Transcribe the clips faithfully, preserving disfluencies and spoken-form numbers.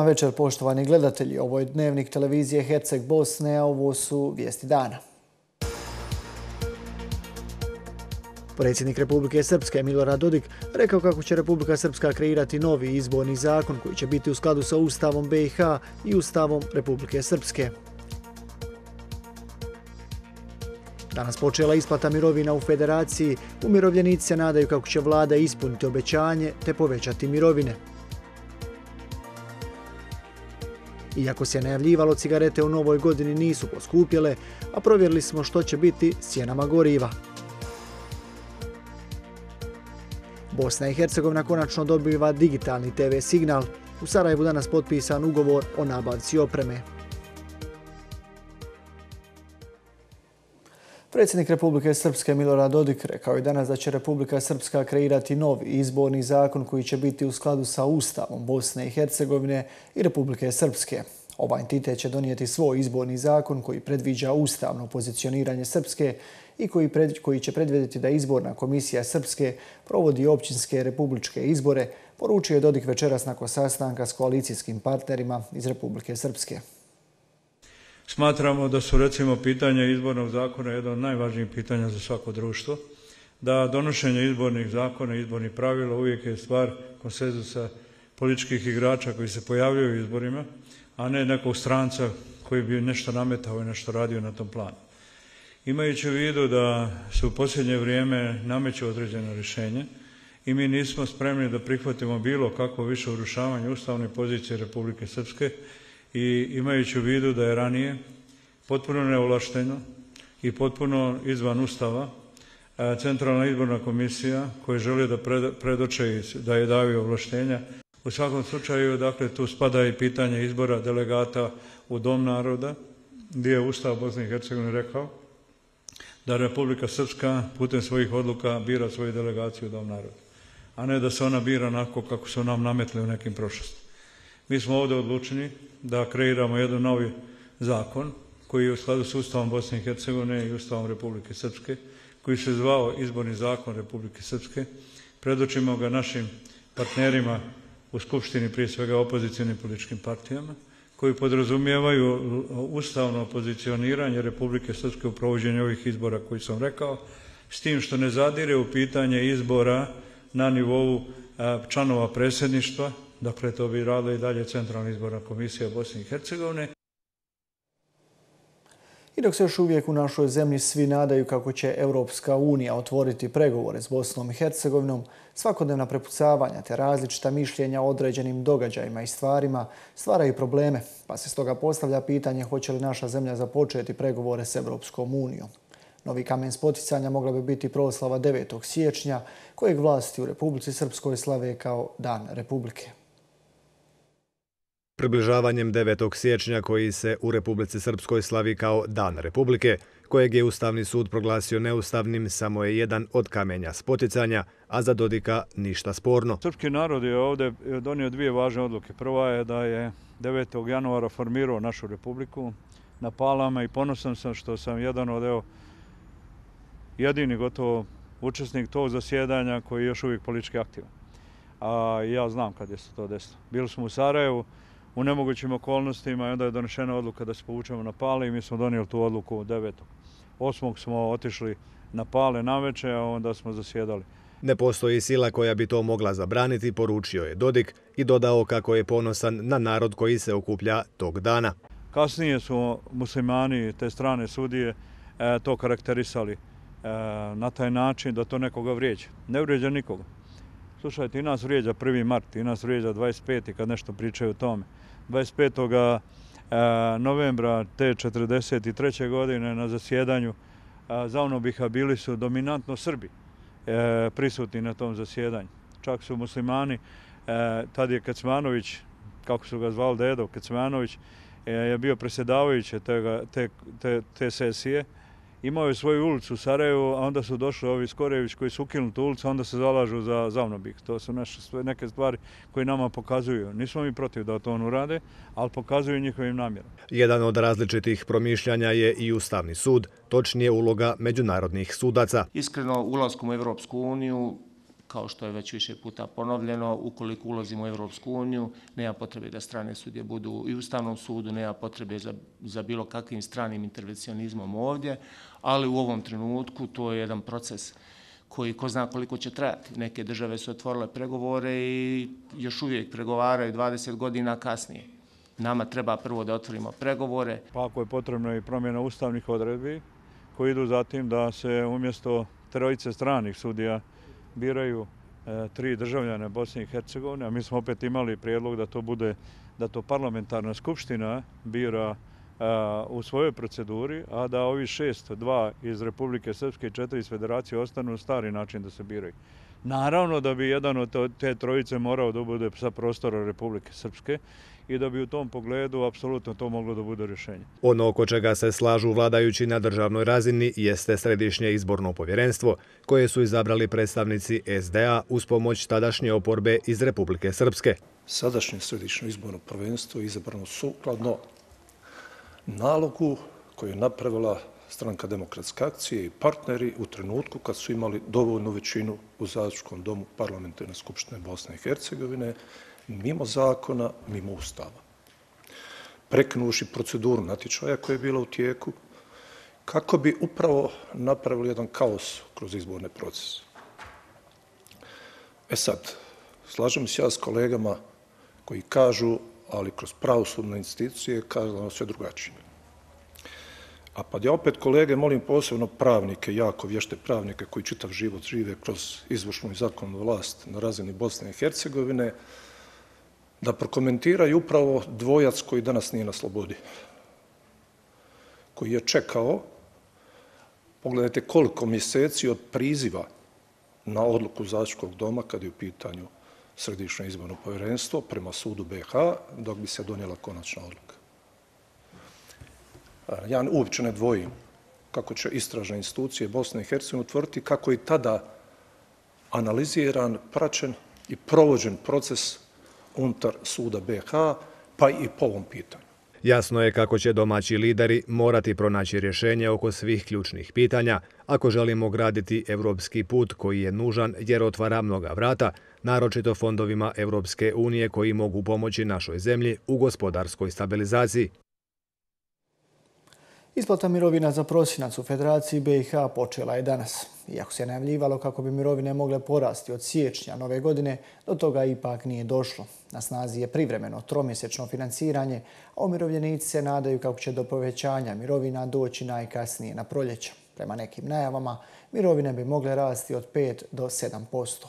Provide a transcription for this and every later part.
večer, poštovani gledatelji. Ovo je dnevnik televizije Herceg Bosne, a ovo su vijesti dana. Predsjednik Republike Srpske Milorad Dodik rekao kako će Republika Srpska kreirati novi izborni zakon koji će biti u skladu sa Ustavom B i H i Ustavom Republike Srpske. Danas počela isplata mirovina u Federaciji. Umirovljenici se nadaju kako će vlada ispuniti obećanje te povećati mirovine. Iako se najavljivalo, cigarete u novoj godini nisu poskupjele, a provjerili smo što će biti s cijenama goriva. Bosna i Hercegovina konačno dobiva digitalni te ve signal. U Sarajevu danas potpisan ugovor o nabavci opreme. Predsjednik Republike Srpske Milorad Dodik rekao je danas da će Republika Srpska kreirati novi izborni zakon koji će biti u skladu sa Ustavom Bosne i Hercegovine i Republike Srpske. Ovaj entitet će donijeti svoj izborni zakon koji predviđa ustavno pozicioniranje Srpske i koji, pred, koji će predvidjeti da izborna komisija Srpske provodi općinske republičke izbore, poručio je Dodik večeras nakon sastanka s koalicijskim partnerima iz Republike Srpske. Smatramo da su recimo pitanja izbornog zakona jedno od najvažnijih pitanja za svako društvo, da donošenje izbornih zakona i izbornih pravila uvijek je stvar konsenzusa političkih igrača koji se pojavljaju u izborima, a ne nekog stranca koji bi nešto nametao i nešto radio na tom planu. Imajući u vidu da se u posljednje vrijeme nameću određeno rješenje i mi nismo spremni da prihvatimo bilo kakvo više urušavanje ustavne pozicije Republike Srpske, i imajući u vidu da je ranije potpuno neovlašteno i potpuno izvan Ustava Centralna izborna komisija koja želi da predoče da je davi ovlaštenja. U svakom slučaju, dakle, tu spada i pitanje izbora delegata u Dom naroda, gdje je Ustav Bosne i Hercegovine rekao da Republika Srpska putem svojih odluka bira svoju delegaciju u Dom naroda, a ne da se ona bira onako kako su nam nametli u nekim prošlosti. Mi smo ovdje odlučeni da kreiramo jedan novi zakon koji je u skladu s Ustavom Bosne i Hercegovine i Ustavom Republike Srpske, koji se zvao Izborni zakon Republike Srpske. Predočimo ga našim partnerima u Skupštini, prije svega opozicionim političkim partijama, koji podrazumijevaju ustavno pozicioniranje Republike Srpske u provođenju ovih izbora koji sam rekao, s tim što ne zadire u pitanje izbora na nivou članova predsjedništva. Dakle, to bi radila i dalje Centralna izborna komisija Bosne i Hercegovine. I dok se još uvijek u našoj zemlji svi nadaju kako će Europska unija otvoriti pregovore s Bosnom i Hercegovinom, svakodnevna prepucavanja te različita mišljenja o određenim događajima i stvarima stvaraju probleme, pa se stoga postavlja pitanje hoće li naša zemlja započeti pregovore s Europskom unijom. Novi kamen spoticanja mogla bi biti proslava devetog siječnja, kojeg vlasti u Republici Srpskoj slave kao Dan Republike. Približavanjem devetog siječnja koji se u Republici Srpskoj slavi kao Dan Republike, kojeg je Ustavni sud proglasio neustavnim, samo je jedan od kamenja spoticanja, a za Dodika ništa sporno. Srpski narod je ovdje donio dvije važne odluke. Prva je da je devetog januara formirao našu republiku na Palama i ponosan sam što sam jedan od evo, jedini gotovo učesnik tog zasjedanja koji je još uvijek politički aktivan. A ja znam kad je se to desilo. Bili smo u Sarajevu u nemogućim okolnostima i onda je donešena odluka da se povučemo na Pale i mi smo donijeli tu odluku devetog osmog smo otišli na Pale naveče, a onda smo zasjedali. Ne postoji sila koja bi to mogla zabraniti, poručio je Dodik i dodao kako je ponosan na narod koji se okuplja tog dana. Kasnije su muslimani, te strane sudije, e, to karakterisali e, na taj način da to nekoga vrijeđa. Ne vrijeđa nikoga. Slušajte, i nas vrijeđa prvi mart, i nas vrijeđa dvadeset peti kad nešto pričaju o tome. dvadeset petog novembra te četrdeset treće godine na zasjedanju Zavnobiha bili su dominantno Srbi prisutni na tom zasjedanju. Čak su muslimani, tad je Kecmanović, kako su ga zvali dedo, Kecmanović je bio predsjedavajući te, te, te, te sesije. Imao je svoju ulicu u Sarajevu, a onda su došli ovi Skorević koji su ukinuli tu ulicu, a onda se zalažu za Zavnobik. To su naše, neke stvari koje nama pokazuju. Nismo mi protiv da to on urade, ali pokazuju njihovim namjerom. Jedan od različitih promišljanja je i Ustavni sud, točnije uloga međunarodnih sudaca. Iskreno, ulaskom u Evropsku uniju kao što je već više puta ponovljeno, ukoliko ulazimo u Evropsku uniju, nema potrebe da strane sudije budu i u Ustavnom sudu, nema potrebe za, za bilo kakvim stranim intervencionizmom ovdje, ali u ovom trenutku to je jedan proces koji ko zna koliko će trajati. Neke države su otvorile pregovore i još uvijek pregovaraju dvadeset godina kasnije. Nama treba prvo da otvorimo pregovore. Pa ako je potrebno i promjena ustavnih odredbi koji idu za tim da se umjesto trojice stranih sudija biraju e, tri državljane Bosne i Hercegovine, a mi smo opet imali prijedlog da to bude, da to parlamentarna skupština bira a, u svojoj proceduri, a da ovi šest, dva iz Republike Srpske i četiri iz Federacije ostanu u stari način da se biraju. Naravno da bi jedan od te trojice morao da bude sa prostora Republike Srpske i da bi u tom pogledu apsolutno to moglo da bude rješenje. Ono oko čega se slažu vladajući na državnoj razini jeste Središnje izborno povjerenstvo, koje su izabrali predstavnici S D A uz pomoć tadašnje oporbe iz Republike Srpske. Sadašnje Središnje izborno povjerenstvo je izabrano sukladno nalogu koju je napravila Stranka demokratske akcije i partneri u trenutku kad su imali dovoljnu većinu u Zastupničkom domu Parlamentarne skupštine Bosne i Hercegovine, mimo zakona, mimo ustava. Prekinuši proceduru natječaja koja je bila u tijeku, kako bi upravo napravili jedan kaos kroz izborne procese. E sad, slažem se ja s kolegama koji kažu, ali kroz pravosudne institucije kažu sve drugačije. A pa ja opet kolege molim posebno pravnike, jako vješte pravnike koji čitav život žive kroz izvršnu i zakonodavnu vlast na razini Bosne i Hercegovine, da prokomentiraju upravo dvojac koji danas nije na slobodi, koji je čekao, pogledajte koliko mjeseci od priziva na odluku Zastupničkog doma kad je u pitanju Središnje izborno povjerenstvo prema sudu B H, dok bi se donijela konačna odluka. Ja uopće ne dvojim kako će istražne institucije Bosne i Hercegovine utvrditi kako je tada analiziran, praćen i provođen proces unutar suda B H, pa i po ovom pitanju. Jasno je kako će domaći lideri morati pronaći rješenje oko svih ključnih pitanja ako želimo graditi evropski put koji je nužan jer otvara mnoga vrata, naročito fondovima Evropske unije koji mogu pomoći našoj zemlji u gospodarskoj stabilizaciji. Isplata mirovina za prosinac u Federaciji B i H počela je danas. Iako se najavljivalo kako bi mirovine mogle porasti od siječnja nove godine, do toga ipak nije došlo. Na snazi je privremeno tromjesečno financiranje, a umirovljenici se nadaju kako će do povećanja mirovina doći najkasnije na proljeće. Prema nekim najavama, mirovine bi mogle rasti od pet do sedam posto.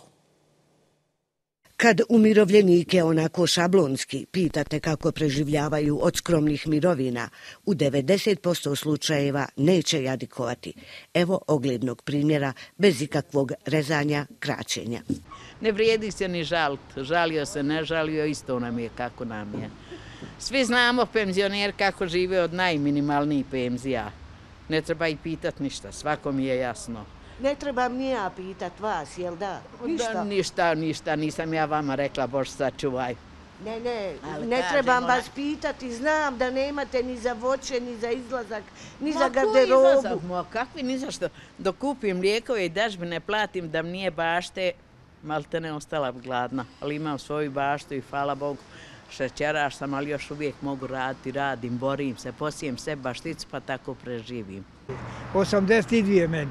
Kad umirovljenike onako šablonski pitate kako preživljavaju od skromnih mirovina, u devedeset posto slučajeva neće jadikovati. Evo oglednog primjera bez ikakvog rezanja, kraćenja. Ne vrijedi se ni žalt. Žalio se, ne žalio, isto nam je kako nam je. Svi znamo penzioner kako žive od najminimalnijih penzija. Ne treba i pitat ništa, svakom je jasno. Ne trebam ni ja pitat vas, jel da? Ništa? Da, ništa, ništa, nisam ja vama rekla, Bož sačuvaj. Ne, ne, Ali ne kažem, trebam ona- vas pitati, znam da nemate ni za voće, ni za izlazak, ni Ma za koji garderobu. izlazak, ma kakvi, ni za što. Dok kupim lijekove i dažbine platim da mi nije bašte, malte ne ostala bi gladna. Ali imam svoju baštu i hvala Bogu, šećeraš sam, ali još uvijek mogu raditi, radim, borim se, posijem se bašticu pa tako preživim. osamdeset dvije meni.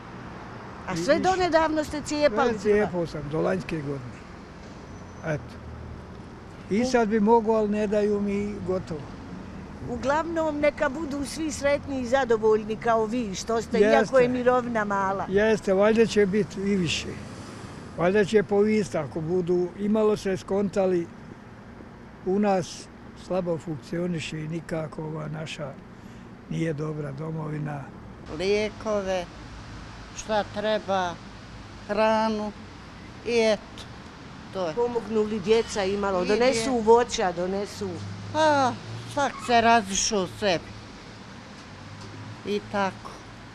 A sve donedavno ste cijepali drva. Cijepao sam do lanjske godine. Eto. I sad bi mogu, ali ne daju mi gotovo. Uglavnom, neka budu svi sretni i zadovoljni kao vi, što ste, Jeste. iako je mirovina mala. Jeste, valjda će biti i više. Valjda će povist ako budu imalo se skontali. U nas slabo funkcioniše i nikako ova naša nije dobra domovina. Lijekove, šta treba, hranu i eto, to je. Pomognu li djeca imalo, I donesu dje- voća, donesu... Pa, svak se razišao sebi. I tako.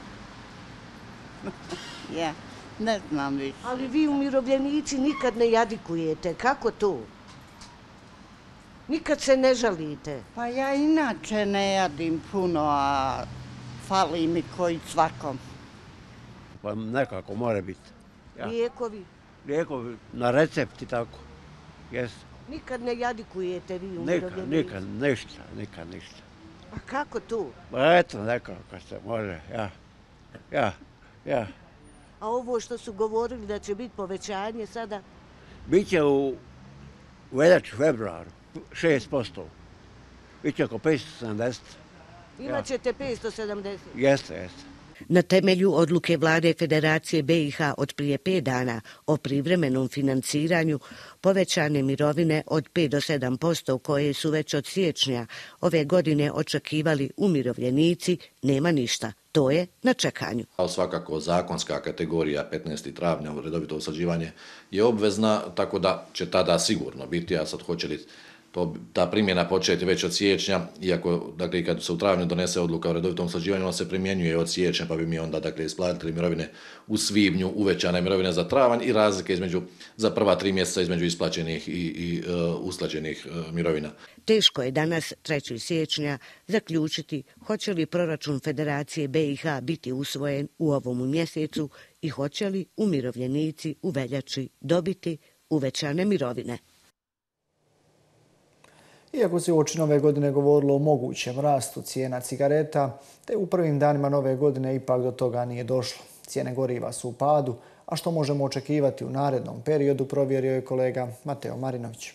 Ja, ne znam više. Ali vi umirovljenici nikad ne jadikujete, kako to? Nikad se ne žalite. Pa ja inače ne jadim puno, a fali mi koji svakom. Pa nekako mora biti. Ja. Lijekovi. lijekovi na recept i tako. Jeste. Nikad ne jadikujete vi umirovljenici? Nikad, nikad, ništa, nikad ništa. A kako tu? Pa eto, nekako se može, ja, ja, ja. A ovo što su govorili da će biti povećanje sada? Biće u veljači, februaru, šest posto. Biće oko petsto sedamdeset. Imaćete petsto sedamdeset? Jeste, jeste. Na temelju odluke vlade Federacije B i H od prije pet dana o privremenom financiranju povećane mirovine od pet do sedam posto koje su već od siječnja ove godine očekivali umirovljenici, nema ništa. To je na čekanju. Svakako zakonska kategorija petnaestog travnja u redovito usklađivanje je obvezna, tako da će tada sigurno biti, a sad hoće li to, ta primjena početi već od siječnja, iako dakle, i kad se u travnju donese odluka o redovitom usklađivanju, ona se primjenjuje od siječnja, pa bi mi onda dakle, isplatili mirovine u svibnju, uvećane mirovine za travanj i razlike između, za prva tri mjeseca između isplaćenih i, i uh, usklađenih uh, mirovina. Teško je danas, trećeg siječnja, zaključiti hoće li proračun Federacije B i H biti usvojen u ovom mjesecu i hoće li umirovljenici u veljači dobiti uvećane mirovine. Iako se uoči nove godine govorilo o mogućem rastu cijena cigareta, te u prvim danima nove godine ipak do toga nije došlo. Cijene goriva su u padu, a što možemo očekivati u narednom periodu, provjerio je kolega Mateo Marinović.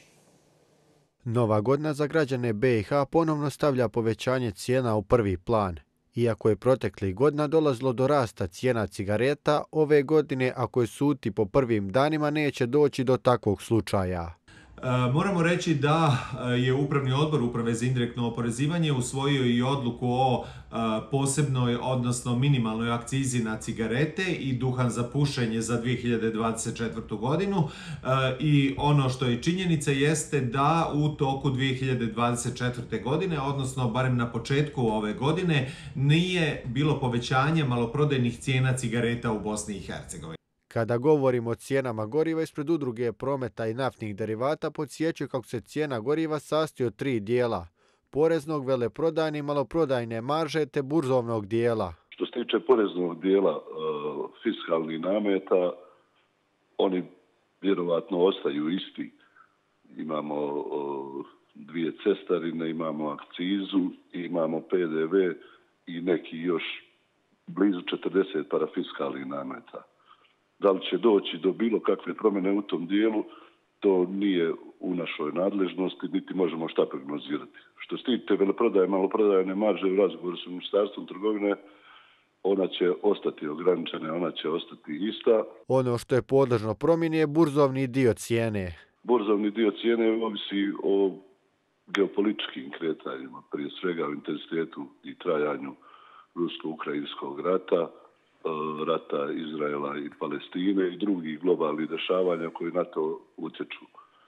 Nova godina za građane B i H ponovno stavlja povećanje cijena u prvi plan. Iako je proteklih godina dolazilo do rasta cijena cigareta, ove godine, ako je suditi po prvim danima, neće doći do takvog slučaja. Moramo reći da je Upravni odbor Uprave za indirektno oporezivanje usvojio i odluku o posebnoj, odnosno minimalnoj akcizi na cigarete i duhan za pušenje za dvije hiljade dvadeset četvrtu. godinu. I ono što je činjenica jeste da u toku dvije hiljade dvadeset četvrte. godine, odnosno barem na početku ove godine, nije bilo povećanja maloprodajnih cijena cigareta u Bosni i Hercegovini. Kada govorimo o cijenama goriva, ispred udruge prometa i naftnih derivata podsjećaju kako se cijena goriva sastoji od tri dijela: poreznog, veleprodajne i maloprodajne marže te burzovnog dijela. Što se tiče poreznog dijela fiskalnih nameta, oni vjerovatno ostaju isti. Imamo dvije cestarine, imamo akcizu, imamo P D V i neki još blizu četrdeset parafiskalnih nameta. Da li će doći do bilo kakve promjene u tom dijelu, to nije u našoj nadležnosti, niti možemo šta prognozirati. Što se tiče veleprodaje, maloprodajne marže u razgovoru s Ministarstvom trgovine, ona će ostati ograničena, ona će ostati ista. Ono što je podložno promjeni je burzovni dio cijene. Burzovni dio cijene ovisi o geopolitičkim kretanjima, prije svega o intenzitetu i trajanju rusko-ukrajinskog rata, rata Izraela i Palestine i drugih globalnih dešavanja koji na to utječu.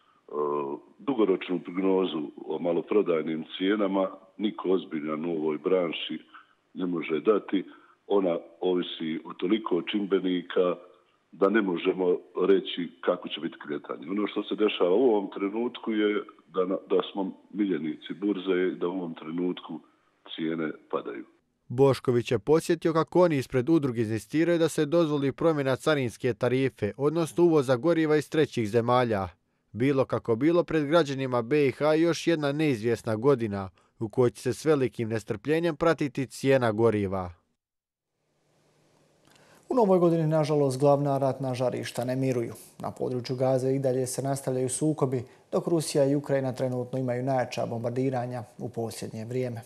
Dugoročnu prognozu o maloprodajnim cijenama niko ozbiljan u ovoj branši ne može dati. Ona ovisi o toliko čimbenika da ne možemo reći kako će biti kretanje. Ono što se dešava u ovom trenutku je da, da smo miljenici burze i da u ovom trenutku cijene padaju. Bošković je podsjetio kako oni ispred udruge inzistiraju da se dozvoli promjena carinske tarife, odnosno uvoza goriva iz trećih zemalja. Bilo kako bilo, pred građanima B i H još jedna neizvjesna godina u kojoj će se s velikim nestrpljenjem pratiti cijena goriva. U novoj godini, nažalost, glavna ratna žarišta ne miruju. Na području Gaze i dalje se nastavljaju sukobi, dok Rusija i Ukrajina trenutno imaju najjača bombardiranja u posljednje vrijeme.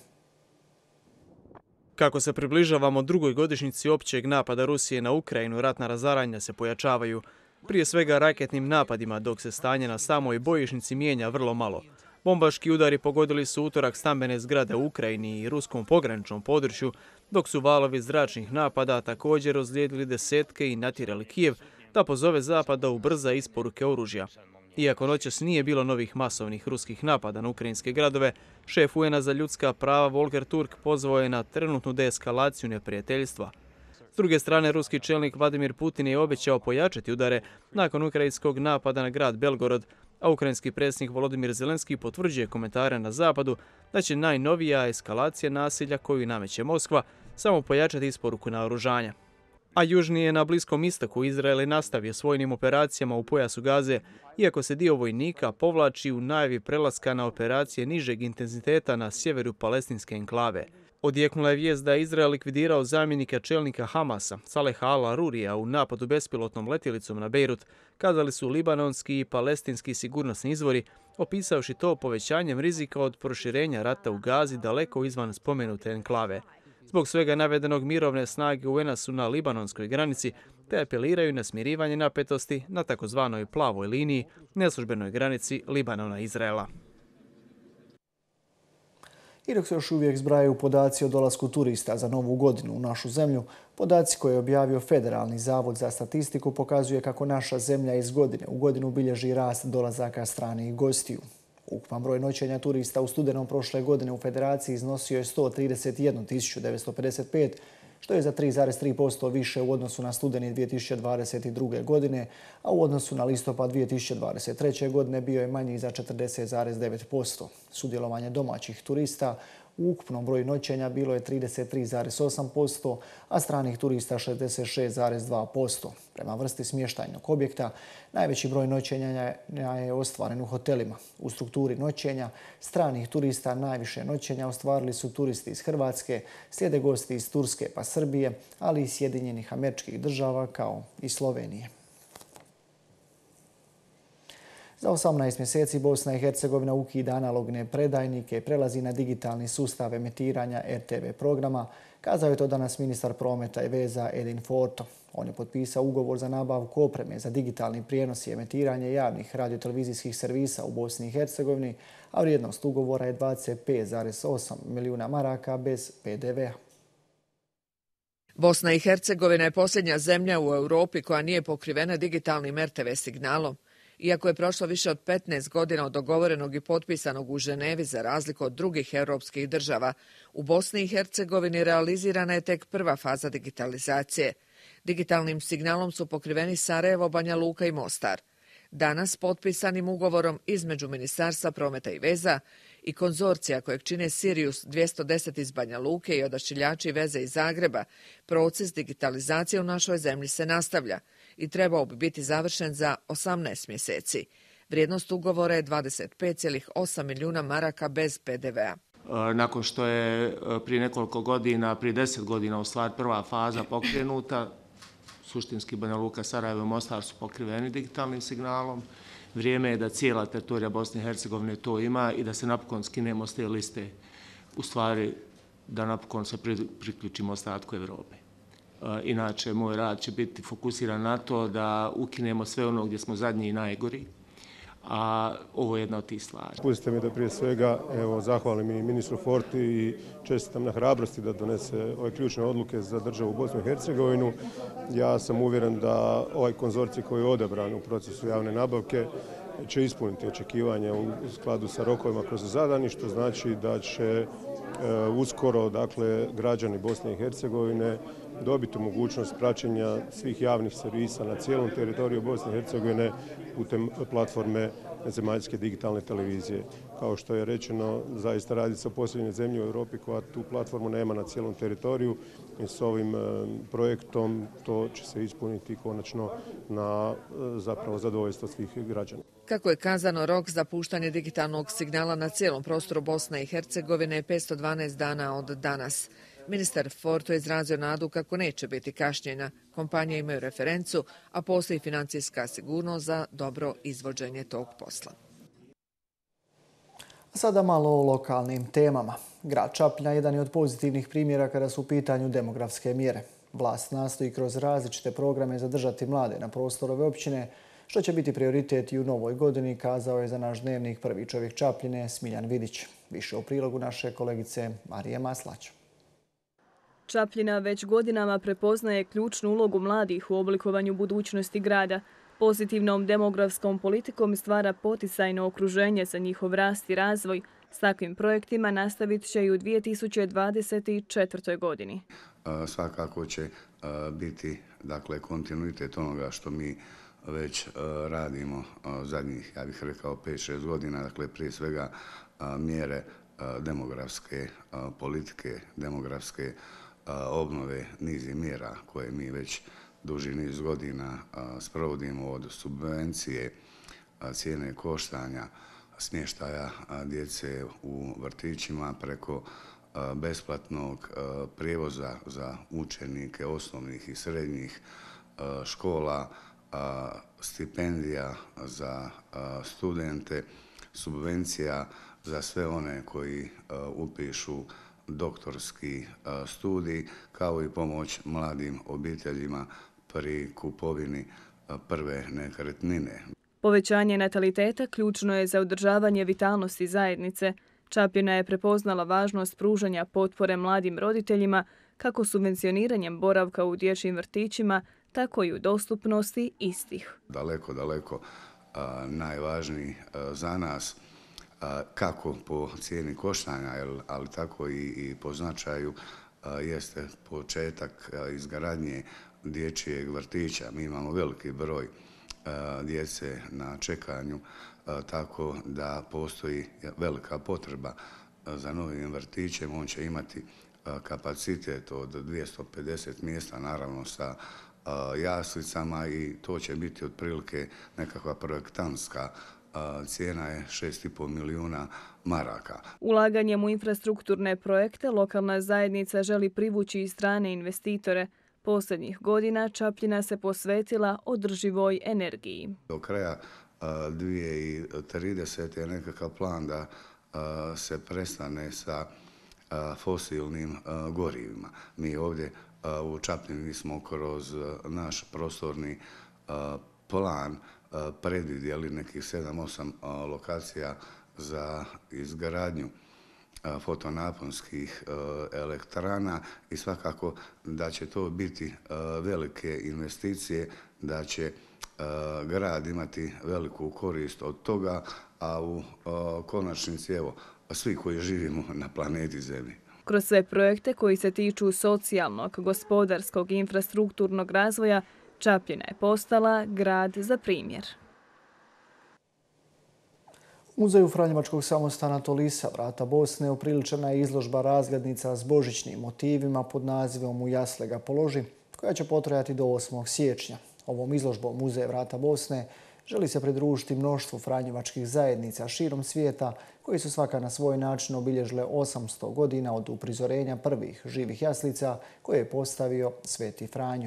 Kako se približavamo drugoj godišnjici općeg napada Rusije na Ukrajinu, ratna razaranja se pojačavaju. Prije svega raketnim napadima, dok se stanje na samoj bojišnici mijenja vrlo malo. Bombaški udari pogodili su utorak stambene zgrade u Ukrajini i ruskom pograničnom području, dok su valovi zračnih napada također ozlijedili desetke i natjerali Kijev da pozove Zapad da ubrza isporuke oružja. Iako noćas nije bilo novih masovnih ruskih napada na ukrajinske gradove, šef U N-a za ljudska prava Volker Turk pozvao je na trenutnu deeskalaciju neprijateljstva. S druge strane, ruski čelnik Vladimir Putin je obećao pojačati udare nakon ukrajinskog napada na grad Belgorod, a ukrajinski predsjednik Volodimir Zelenski potvrđuje komentare na zapadu da će najnovija eskalacija nasilja koju nameće Moskva samo pojačati isporuku naoružanja. A južnije na Bliskom istoku Izrael je nastavio s vojnim operacijama u pojasu Gaze, iako se dio vojnika povlači u najavi prelaska na operacije nižeg intenziteta na sjeveru palestinske enklave. Odjeknula je vijest da je Izrael likvidirao zamjenika čelnika Hamasa, Saleha al-Arurija, u napadu bespilotnom letjelicom na Bejrut, kazali su libanonski i palestinski sigurnosni izvori, opisavši to povećanjem rizika od proširenja rata u Gazi daleko izvan spomenute enklave. Zbog svega navedenog mirovne snage U N A su na libanonskoj granici te apeliraju na smirivanje napetosti na takozvanoj plavoj liniji, neslužbenoj granici Libanona i Izraela. I dok se još uvijek zbrajaju podaci o dolasku turista za novu godinu u našu zemlju, podaci koje je objavio Federalni zavod za statistiku pokazuje kako naša zemlja iz godine u godinu bilježi rast dolazaka stranih gostiju. Ukupan broj noćenja turista u studenom prošle godine u Federaciji iznosio je sto trideset jednu tisuću devetsto pedeset pet, što je za tri zarez tri posto više u odnosu na studeni dvije tisuće dvadeset druge. godine, a u odnosu na listopad dvije tisuće dvadeset treće. godine bio je manji za četrdeset zarez devet posto. Sudjelovanje domaćih turista u ukupnom broju noćenja bilo je trideset tri zarez osam posto, a stranih turista šezdeset šest zarez dva posto. Prema vrsti smještajnog objekta, najveći broj noćenja je ostvaren u hotelima. U strukturi noćenja stranih turista najviše noćenja ostvarili su turisti iz Hrvatske, slijede gosti iz Turske pa Srbije, ali i Sjedinjenih Američkih Država kao i Slovenije. Za osamnaest mjeseci Bosna i Hercegovina ukida analogne predajnike i prelazi na digitalni sustav emitiranja R T V programa, kazao je to danas ministar prometa i veza Edin Forto. On je potpisao ugovor za nabavku opreme za digitalni prijenos i emitiranje javnih radiotelevizijskih servisa u Bosni i Hercegovini, a vrijednost ugovora je dvadeset pet zarez osam milijuna maraka bez P D V-a. Bosna i Hercegovina je posljednja zemlja u Europi koja nije pokrivena digitalnim R T V signalom. Iako je prošlo više od petnaest godina od dogovorenog i potpisanog u Ženevi za razliku od drugih europskih država, u Bosni i Hercegovini realizirana je tek prva faza digitalizacije. Digitalnim signalom su pokriveni Sarajevo, Banja Luka i Mostar. Danas potpisanim ugovorom između Ministarstva prometa i veza i konzorcija kojeg čine Sirius dvjesto deset iz Banja Luke i odašiljači veze iz Zagreba, proces digitalizacije u našoj zemlji se nastavlja i trebao bi biti završen za osamnaest mjeseci. Vrijednost ugovora je dvadeset pet zarez osam milijuna maraka bez P D V-a. Nakon što je prije nekoliko godina, prije deset godina u stvari prva faza pokrenuta, suštinski Banja Luka, Sarajevo i Mostar su pokriveni digitalnim signalom. Vrijeme je da cijela teritorija Bosne i Hercegovine to ima i da se napokon skinemo s te liste, u stvari da napokon se priključimo ostatku Evrope. Inače, moj rad će biti fokusiran na to da ukinemo sve ono gdje smo zadnji i najgori, a ovo je jedna od tih stvari. Pustite mi da prije svega evo, zahvalim i ministru Forti i čestitam na hrabrosti da donese ove ključne odluke za državu Bosnu i Hercegovinu. Ja sam uvjeren da ovaj konzorcij koji je odabran u procesu javne nabavke će ispuniti očekivanja u skladu sa rokovima kroz zadani, što znači da će e, uskoro dakle, građani Bosne i Hercegovine dobiti mogućnost praćenja svih javnih servisa na cijelom teritoriju Bosne i Hercegovine putem platforme zemaljske digitalne televizije. Kao što je rečeno, zaista radi se o posljednjoj zemlji u Europi koja tu platformu nema na cijelom teritoriju i s ovim projektom to će se ispuniti konačno na zapravo zadovoljstvo svih građana. Kako je kazano, rok za puštanje digitalnog signala na cijelom prostoru Bosne i Hercegovine je petsto dvanaest dana od danas. Ministar Forto je izrazio nadu kako neće biti kašnjenja. Kompanije imaju referencu, a postoji financijska sigurnost za dobro izvođenje tog posla. Sada malo o lokalnim temama. Grad Čapljina jedan je od pozitivnih primjera kada su u pitanju demografske mjere. Vlast nastoji kroz različite programe zadržati mlade na prostoru ove općine, što će biti prioritet i u novoj godini, kazao je za naš dnevnik prvi čovjek Čapljine Smiljan Vidić. Više u prilogu naše kolegice Marije Maslać. Čapljina već godinama prepoznaje ključnu ulogu mladih u oblikovanju budućnosti grada. Pozitivnom demografskom politikom stvara poticajno okruženje za njihov rast i razvoj. S takvim projektima nastavit će i u dvije tisuće dvadeset četvrtoj. godini. Svakako će biti dakle, kontinuitet onoga što mi već radimo zadnjih, ja bih rekao, pet šest godina, dakle prije svega mjere demografske politike, demografske obnove niz mjera koje mi već duži niz godina sprovodimo, od subvencije, cijene koštanja, smještaja djece u vrtićima preko besplatnog prijevoza za učenike osnovnih i srednjih škola, stipendija za studente, subvencija za sve one koji upišu doktorski studij, kao i pomoć mladim obiteljima pri kupovini prve nekretnine. Povećanje nataliteta ključno je za održavanje vitalnosti zajednice. Čapljina je prepoznala važnost pružanja potpore mladim roditeljima, kako subvencioniranjem boravka u dječjim vrtićima, tako i u dostupnosti istih. Daleko, daleko najvažniji za nas, kako po cijeni koštanja, ali tako i po značaju, jeste početak izgradnje dječjeg vrtića. Mi imamo veliki broj djece na čekanju, tako da postoji velika potreba za novim vrtićem. On će imati kapacitet od dvjesto pedeset mjesta, naravno sa jaslicama, i to će biti otprilike nekakva projektantska cijena je šest i pol milijuna maraka. Ulaganjem u infrastrukturne projekte lokalna zajednica želi privući i strane investitore. Posljednjih godina Čapljina se posvetila održivoj energiji. Do kraja dvije tisuće tridesete je nekakav plan da se prestane sa fosilnim gorivima. Mi ovdje u Čapljini smo kroz naš prostorni plan predvidjeli nekih sedam osam lokacija za izgradnju fotonaponskih elektrana i svakako da će to biti velike investicije, da će grad imati veliku korist od toga, a u konačnici evo svi koji živimo na planeti Zemlji. Kroz sve projekte koji se tiču socijalnog, gospodarskog i infrastrukturnog razvoja, Čapljina je postala grad za primjer. U Muzeju Franjevačkog samostana Tolisa, vrata Bosne, upriličena je izložba razglednica s božićnim motivima pod nazivom U jasle ga položi, koja će potrajati do osmog siječnja. Ovom izložbom Muzej vrata Bosne želi se pridružiti mnoštvu franjevačkih zajednica širom svijeta, koji su svaka na svoj način obilježile osamsto godina od uprizorenja prvih živih jaslica koje je postavio Sveti Franjo.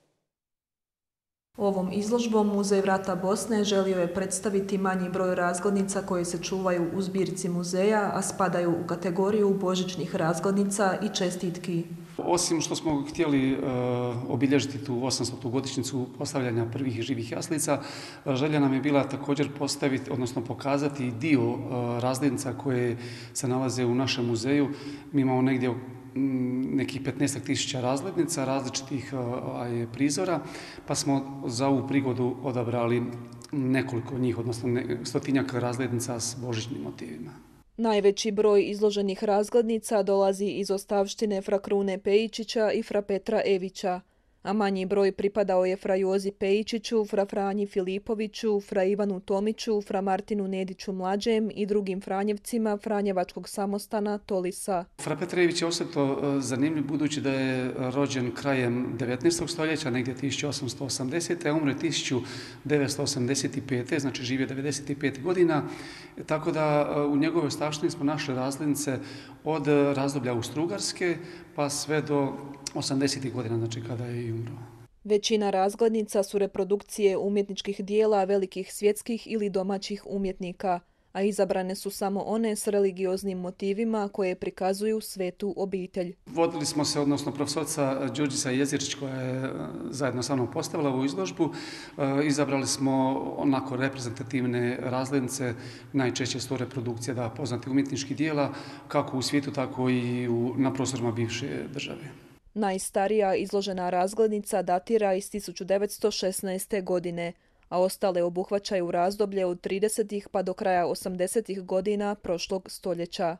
Ovom izložbom Muzej vrata Bosne želio je predstaviti manji broj razglednica koje se čuvaju u zbirci muzeja, a spadaju u kategoriju božićnih razglednica i čestitki. Osim što smo htjeli uh, obilježiti tu osamstotu godišnjicu postavljanja prvih živih jaslica, želja nam je bila također postaviti, odnosno pokazati dio uh, razglednica koje se nalaze u našem muzeju. Mi imamo negdje nekih petnaestak tisuća razglednica različitih uh, prizora, pa smo za ovu prigodu odabrali nekoliko njih, odnosno ne, stotinjak razglednica s božićnim motivima. Najveći broj izloženih razglednica dolazi iz ostavštine fra Krune Pejičića i fra Petra Evića, a manji broj pripadao je fra Jozi Pejičiću, fra Franji Filipoviću, fra Ivanu Tomiću, fra Martinu Nediću Mlađem i drugim Franjevcima Franjevačkog samostana Tolisa. Fra Petra Ević je osobito zanimljiv budući da je rođen krajem devetnaestog stoljeća, negdje tisuću osamsto osamdesete. a umre tisuću devetsto osamdeset pete. znači živio devedeset pet godina, tako da u njegovoj ostavštini smo našli razglednice od razdoblja Austro-Ugarske pa sve do osamdesetih godina, znači kada je i umro. Većina razglednica su reprodukcije umjetničkih dijela velikih svjetskih ili domaćih umjetnika, a izabrane su samo one s religioznim motivima koje prikazuju svetu obitelj. Vodili smo se, odnosno profesorica Đurđica Jezirić koja je zajedno sa mnom postavila ovu izložbu, izabrali smo onako reprezentativne razglednice, najčešće su to reprodukcije da poznati umjetničkih dijela, kako u svijetu, tako i u, na prostorima bivše države. Najstarija izložena razglednica datira iz tisuću devetsto šesnaeste. godine, a ostale obuhvaćaju razdoblje od tridesetih pa do kraja osamdesetih godina prošlog stoljeća.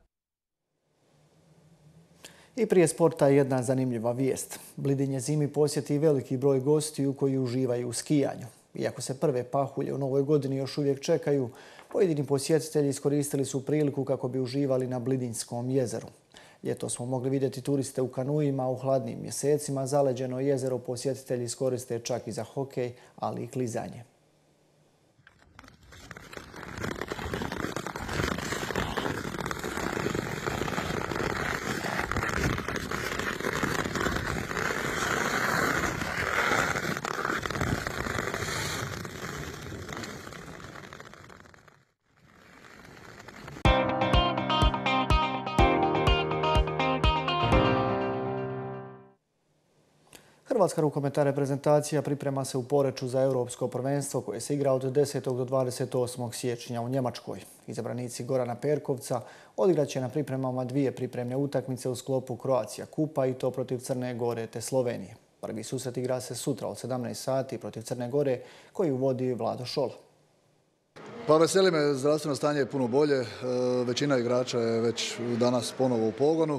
I prije sporta jedna zanimljiva vijest. Blidinje zimi posjeti veliki broj gostiju koji uživaju u skijanju. Iako se prve pahulje u novoj godini još uvijek čekaju, pojedini posjetitelji iskoristili su priliku kako bi uživali na Blidinjskom jezeru. Ljeto smo mogli vidjeti turiste u kanuima, u hladnim mjesecima, zaleđeno jezero posjetitelji iskoriste čak i za hokej, ali i klizanje. Hrvatska rukometna reprezentacija priprema se u Poreču za europsko prvenstvo koje se igra od desetog do dvadeset osmog siječnja u Njemačkoj. Izabranici Gorana Perkovca odigrat će na pripremama dvije pripremne utakmice u sklopu Croatia Kupa i to protiv Crne Gore te Slovenije. Prvi susret igra se sutra od sedamnaest sati protiv Crne Gore koji uvodi Vlado Šola. Pa veseli me, zdravstveno stanje je puno bolje. Većina igrača je već danas ponovo u pogonu.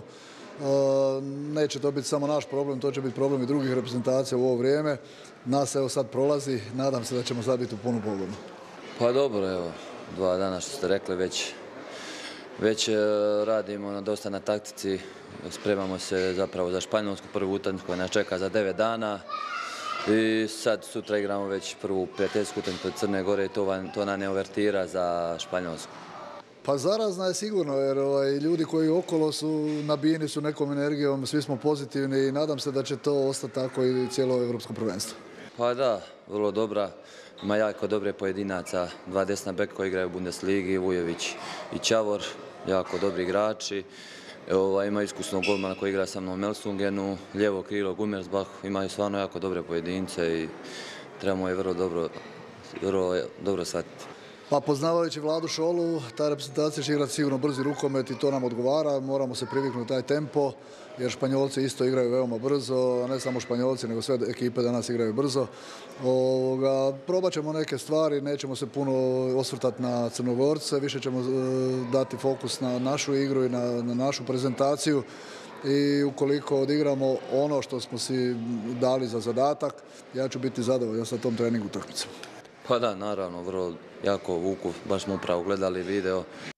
Neće to biti samo naš problem, to će biti problem i drugih reprezentacija u ovo vrijeme. Nas evo sad prolazi, nadam se da ćemo sad biti u punu pogonu. Pa dobro, evo, dva dana što ste rekli već, već radimo na dosta na taktici, spremamo se zapravo za španjolsku prvu utakmicu koja nas čeka za devet dana. I sad sutra igramo već prvu prijateljsku utakmicu protiv Crne Gore i to, to nam je overtira za Španjolsku. Pa zarazna je sigurno jer ovaj, ljudi koji okolo su nabijeni su nekom energijom, svi smo pozitivni i nadam se da će to ostati tako i cijelo evropsko prvenstvo. Pa da, vrlo dobra. Ima jako dobre pojedinaca, dva desna beka koji igraju u Bundesligi, Vujović i Čavor, jako dobri igrači. Ovaj, ima iskusnog golmana koji igra sa mnom u Melsungenu, lijevo krilo Gummersbach, imaju stvarno jako dobre pojedince i trebamo je vrlo dobro, vrlo dobro shvatiti. Pa poznavajući Vladu Šolu, ta reprezentacija će igrati sigurno brzi rukomet i to nam odgovara. Moramo se priviknuti taj tempo jer Španjolci isto igraju veoma brzo, a ne samo Španjolci nego sve ekipe danas igraju brzo. Ovoga, probat ćemo neke stvari, nećemo se puno osvrtati na Crnogorce, više ćemo dati fokus na našu igru i na, na našu prezentaciju. I ukoliko odigramo ono što smo si dali za zadatak, ja ću biti zadovoljan sa tom treningu utakmicom. Pa da, naravno, vrlo jako vuku, baš smo upravo gledali video.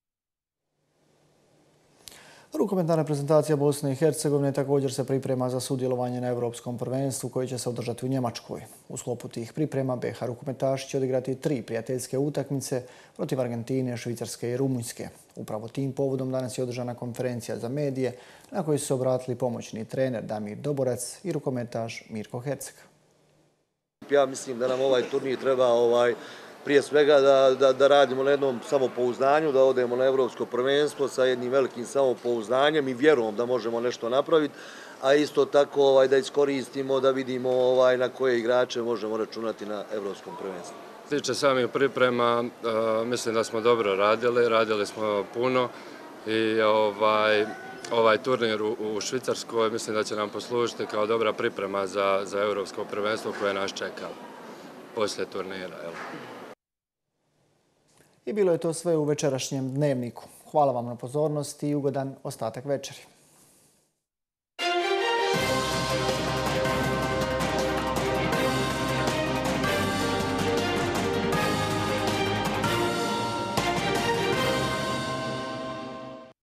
Rukometna reprezentacija Bosne i Hercegovine također se priprema za sudjelovanje na Europskom prvenstvu koji će se održati u Njemačkoj. U sklopu tih priprema B iH rukometaši će odigrati tri prijateljske utakmice protiv Argentine, Švicarske i Rumunjske. Upravo tim povodom danas je održana konferencija za medije na kojoj su se obratili pomoćni trener Damir Doborac i rukometaš Mirko Herceg. Ja mislim da nam ovaj turnir treba ovaj, prije svega da, da, da radimo na jednom samopouzdanju, da odemo na Evropsko prvenstvo sa jednim velikim samopouzdanjem i vjerom da možemo nešto napraviti, a isto tako ovaj, da iskoristimo, da vidimo ovaj, na koje igrače možemo računati na Evropskom prvenstvu. Što se tiče samih priprema, uh, mislim da smo dobro radili, radili smo puno i ovaj, ovaj turnir u, u Švicarskoj mislim da će nam poslužiti kao dobra priprema za, za Evropsko prvenstvo koje nas čeka poslije turnira. Jel? I bilo je to sve u večerašnjem dnevniku. Hvala vam na pozornosti i ugodan ostatak večeri.